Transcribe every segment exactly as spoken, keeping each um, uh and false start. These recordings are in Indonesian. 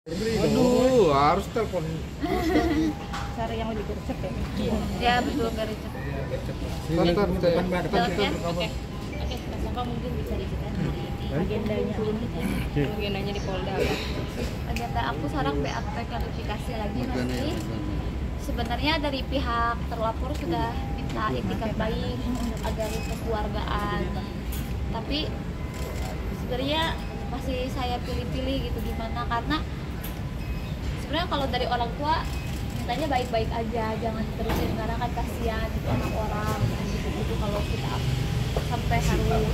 Aduh, harus telepon. Cara yang lebih gercep ya? Ya betul, gercep. Sini kan depan Mbak, depan Oke, situ. oke. Oke, Mas Saka mungkin bisa diceritain hari ini Agendanya. agendanya di Polda. Agenda aku sekarang B A P klarifikasi lagi masih. Sebenarnya dari pihak terlapor sudah minta itikat baik agar kekeluargaan. Tapi sebenarnya masih saya pilih-pilih gitu gimana, karena sebenarnya kalau dari orang tua mintanya baik-baik aja, jangan terusin karena kan kasihan itu anak orang gitu, gitu kalau kita sampai harus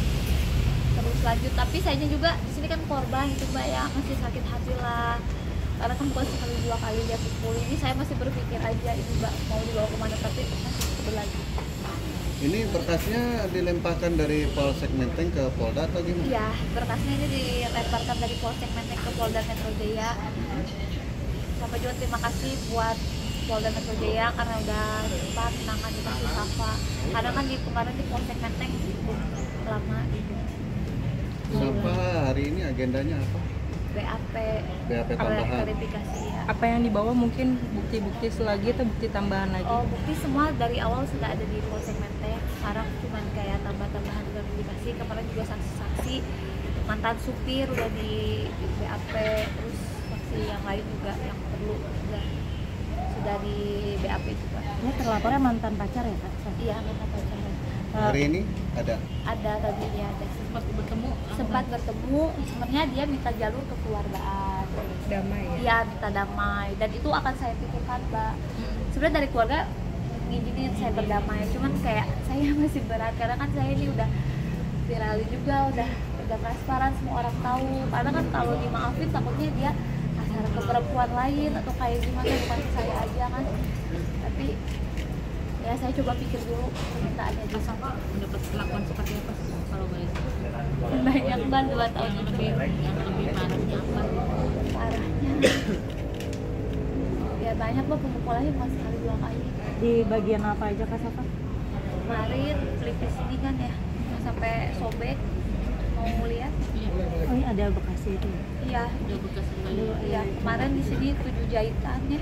terus lanjut. Tapi sayanya juga di sini kan korban itu Mbak ya, masih sakit hati lah karena kan bukan sekali dua kali dia pukul. Ini saya masih berpikir aja ini Mbak mau dibawa kemana, tapi masih sebel lagi. Ini berkasnya dilemparkan dari Polsek Menteng ke Polda atau gimana? Iya, berkasnya ini dilemparkan dari Polsek Menteng ke Polda Metro Jaya. Sampai juga terima kasih buat Polda Metro Jaya karena udah cepat menangani kasus Safa. Karena kan di kemarin di Polsek Menteng cukup lama gitu. Safa hari ini agendanya apa? B A P, B A P tambahan. klarifikasi ya. Apa yang dibawa mungkin bukti-bukti selagi atau bukti tambahan lagi? Oh, bukti semua dari awal sudah ada di Polsek Menteng. Sekarang cuma kayak tambah-tambahan klarifikasi. Kemarin juga saksi-saksi mantan supir udah di B A P, terus saksi yang lain juga yang perlu sudah sudah di B A P juga. Ini terlapornya mantan pacar ya Kak? Iya, mantan pacar. Hari ini ada? Ada tadi dia ada sempat bertemu. Sempat bertemu. Sebenarnya dia minta jalur kekeluargaan. Damai ya? Iya, minta damai. Dan itu akan saya pikirkan, Mbak. Sebenarnya dari keluarga ngizinin saya berdamai. Cuman kayak saya masih berat karena kan saya ini udah viralin juga, udah udah transparan, semua orang tahu. Karena kan kalau dimaafin takutnya dia kasar ke perempuan lain atau kayak gimana, bukan ke saya aja kan. Tapi ya saya coba pikir dulu permintaannya dia. Sama mendapat perlakuan seperti apa sih kalau boleh? Banyak banget dua tahun Yang lebih yang lebih parahnya apa? Parahnya ya banyak Mbak, pemukulannya bukan sekali dua kali. Di bagian apa aja Kak Safa? Kemarin pelipis ini kan ya sampai sobek, mau lihat? Oh ini ada bekasnya itu ya? Iya, Udah bekas kembali. iya. Kemarin di sini tujuh jahitan ya.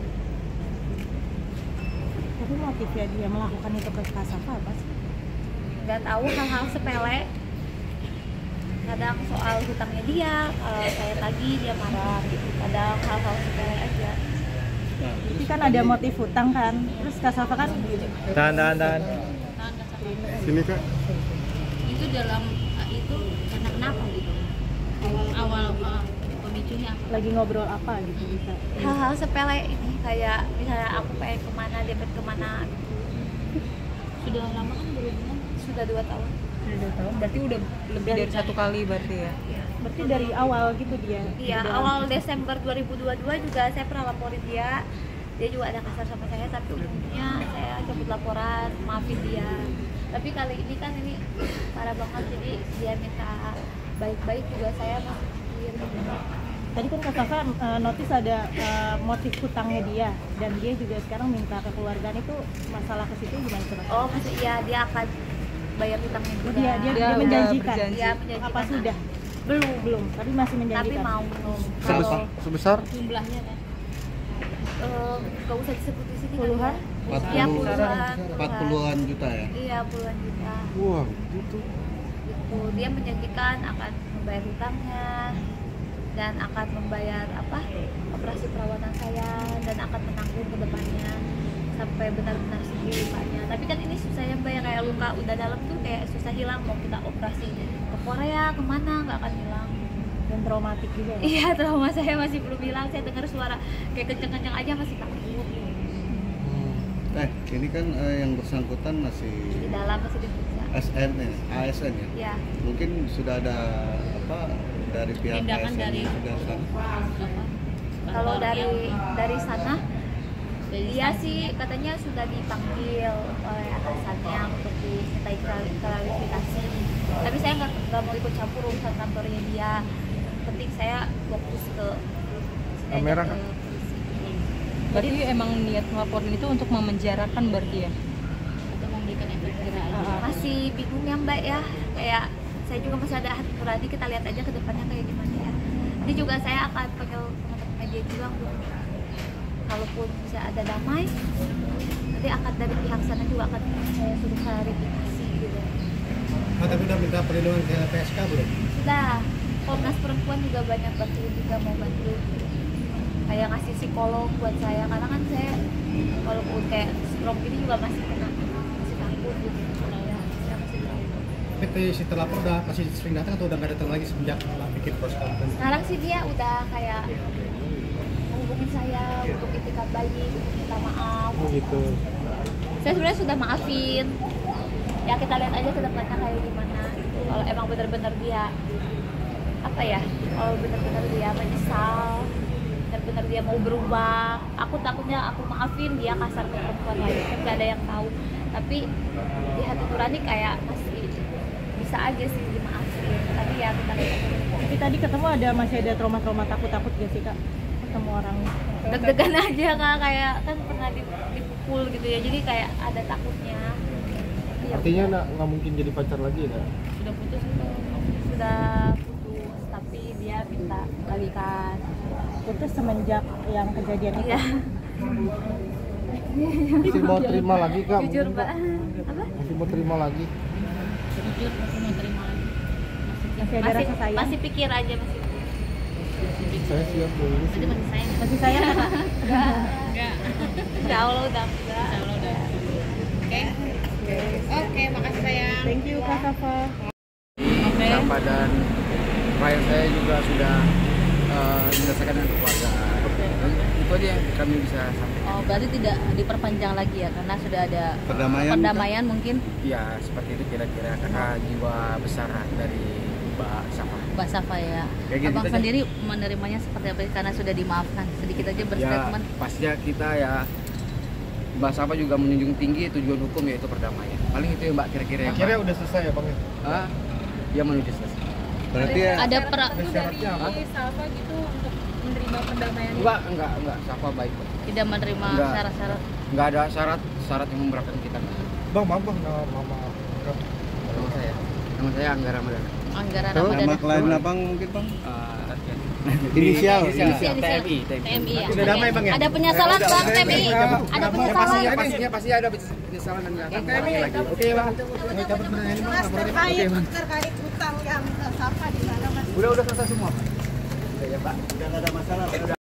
Tapi motifnya dia melakukan itu ke Kak Safa apa sih? Nggak tahu, hal-hal sepele. Kadang soal hutangnya dia, kalau saya tagih dia marah gitu. Kadang hal-hal sepele aja. Tapi kan ada motif hutang kan? Terus Kak Safa kan Tahan, tahan, tahan. Sini Kak. Itu dalam itu karena kenapa gitu? Awal uh, pemicunya apa? lagi ngobrol apa gitu bisa? Hal-hal sepele ini kayak misalnya aku pengen kemana, dia pengen kemana gitu. Sudah lama kan berhubungan? Sudah dua tahun. Sudah dua tahun. Berarti udah lebih dari satu kali berarti ya? Berarti dari awal gitu dia? Iya, Udah- awal Desember dua ribu dua puluh dua juga saya pernah laporin dia. Dia juga ada kasar sama saya, tapi ujungnya saya cabut laporan, maafin dia. Tapi kali ini kan ini parah banget, jadi dia minta baik-baik juga saya masih pikir gitu. Tadi kan Kak Safa uh, notice ada uh, motif hutangnya dia dan dia juga sekarang minta kekeluargaan, itu masalah ke situ gimana tuh? Oh, masih iya, dia akan bayar hutangnya Oh, juga. dia, dia, Dia dia udah menjanjikan. berjanji. Dia menjanjikan. Apa sudah? Belum, Belum, tapi masih tapi menjanjikan. mau. Sebesar, sebesar Jumlahnya kan? Eh, nggak usah disebut di sini Puluhan? kan ya? Iya, empat puluh puluhan. empat puluhan juta ya? Iya, puluhan juta. wah gitu. Gitu. Dia menjanjikan akan membayar hutangnya dan akan membayar apa operasi perawatan saya dan akan menanggung ke depannya sampai benar-benar sembuh lukanya. Tapi kan ini susahnya Mbak ya, kayak luka udah dalam tuh kayak susah hilang, mau kita operasi ke Korea kemana nggak akan hilang. Dan traumatik juga ya? Iya, trauma saya masih belum hilang. Saya dengar suara kayak kenceng-kenceng aja masih takut. Eh, ini kan eh, yang bersangkutan masih Di dalam masih diperiksa. S N ya, A S N ya? Ya, Mungkin sudah ada apa dari pihak Tindakan A S N dari sudah sana? apa? kalau dari dari sana Dari dia sih katanya sudah dipanggil oleh atasannya untuk dimintai klarifikasi. Tapi saya nggak nggak mau ikut campur urusan kantornya dia. Yang penting saya fokus ke sini aja, Kamera, ke Kak. polisi. Berarti emang niat melaporin itu untuk memenjarakan berarti ya? atau memberikan efek jerah aja. Masih bingung ya Mbak ya, kayak saya juga masih ada hati nurani, kita lihat aja ke depannya kayak gimana ya. Nanti juga saya akan panggil dia bilang kalaupun bisa ada damai, nanti akan dari pihak sana juga akan saya suruh klarifikasi gitu. Oh, tapi udah minta perlindungan ke L P S K belum? Sudah, Komnas Perempuan juga banyak bantu, juga mau bantu kayak ngasih psikolog buat saya, karena kan saya walaupun kayak stroke ini juga masih kena, masih takut gitu. Ya, saya masih takut. Tapi si terlapor udah masih sering datang atau udah nggak datang lagi semenjak lah bikin proses konten? Sekarang sih dia udah kayak menghubungin saya untuk itikat baik, untuk minta maaf. Oh gitu. Saya sebenarnya sudah maafin. Ya kita lihat aja ke depannya kayak gimana. Kalau emang benar-benar dia apa ya? Kalau benar-benar dia menyesal, benar-benar dia mau berubah. Aku takutnya aku maafin dia kasar ke perempuan lain, kan nggak ada yang tahu. Tapi di hati nurani kayak masih bisa aja sih dimaafin. Tapi ya kita lihat. Tapi tadi ketemu ada masih ada trauma-trauma takut-takut gak sih kak? Ketemu orang Deg-degan aja kak, kayak kan pernah dipukul gitu ya, jadi kayak ada takutnya. Ya, Artinya nggak nggak mungkin jadi pacar lagi ya? sudah putus itu, sudah putus, tapi dia minta balikan. putus semenjak yang kejadian itu. Iya. Masih mau terima lagi kak? Jujur Mungkin, pak. Kak? Apa? Masih mau terima lagi? Jujur aku mau terima lagi. Masih ada Masih, rasa sayang. masih pikir aja masih. Saya siap dulu Masih sih. masih sayang. Masih sayang kan, Kak? Enggak. Insya Allah udah enggak. Insya Allah udah. Oke. Oke, makasih sayang. Thank you Kak Safa. Oke. Safa dan klien saya juga sudah uh, menyelesaikan dengan keluarga. Dan itu aja yang kami bisa sampaikan. Oh, berarti tidak diperpanjang lagi ya karena sudah ada Perdamaian, perdamaian mungkin Ya seperti itu kira-kira karena jiwa besar dari Mbak Safa. Mbak Safa ya. Kayak gitu Abang aja. sendiri menerimanya seperti apa karena sudah dimaafkan? Sedikit aja Ya berstatement. pastinya kita ya Mbak Safa juga menunjung tinggi tujuan hukum yaitu perdamaian. Paling itu ya Mbak kira-kira yang Akhirnya udah selesai ya bang? ah, ya menuju selesai. Berarti ya, Ada per Ada syaratnya apa? Salva gitu untuk menerima perdamaian. Enggak, enggak, enggak. Safa baik kok. tidak menerima Enggak. syarat-syarat. Enggak ada syarat syarat yang memberatkan kita. Bang, maaf bang, nama mama. Nama saya, nama saya Angga Ramadhana. Anggaran Terus? Ramadhana. nama klien abang mungkin bang? Uh, Inisial. Inisial, T M I. T M I ya. Udah damai bang ya? Ada penyesalan bang T M I. Ada Ya penyesalan. pastinya, pastinya pasti ada penyesalan dan nggak akan lagi. Oke bang. Mas terkait terkait hutang yang Safa di mana mas? Udah udah selesai semua. Udah nggak ada masalah.